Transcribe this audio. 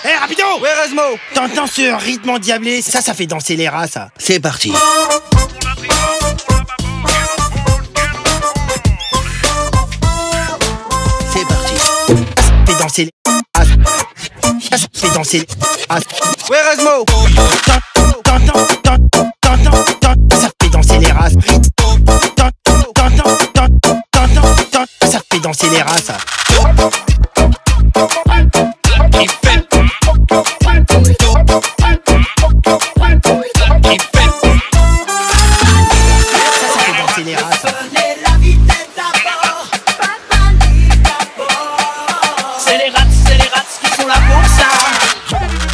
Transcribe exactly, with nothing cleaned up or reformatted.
Hé, hey, rapido! Ouais, Razmo! T'entends ce rythme endiablé? Ça, ça fait danser les rats, ça. C'est parti. C'est parti. Ça fait danser les rats. Ça fait danser les rats. Ouais, Razmo! T'entends, t'entends, t'entends, t'entends, ça fait danser les rats. T'entends, t'entends, t'entends, t'entends, ça fait danser les rats, ça. C'est les rats, c'est les rats qui sont là pour ça.